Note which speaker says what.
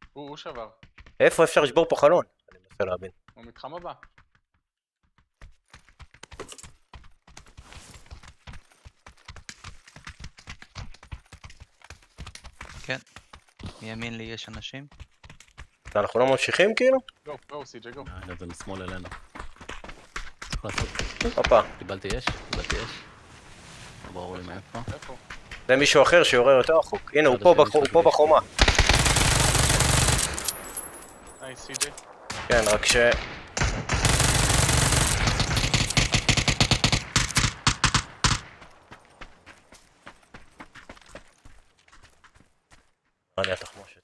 Speaker 1: הוא שבר.
Speaker 2: איפה אפשר לשבור פה חלון? אני מנסה להבין.
Speaker 1: הוא מתחם הבא.
Speaker 3: כן. מימין לי יש אנשים.
Speaker 2: אנחנו לא ממשיכים כאילו?
Speaker 1: גו, סי.ג'יי, גו.
Speaker 4: הנה זה משמאל אלינו. צריך לעשות.
Speaker 2: הופה.
Speaker 4: קיבלתי אש. לא ברור לי מאיפה.
Speaker 1: איפה?
Speaker 2: זה מישהו אחר שיורה יותר רחוק. הנה, הוא פה בחומה.
Speaker 1: היי, סי.ג'יי.
Speaker 2: כן, רק ש... אני התחמושת.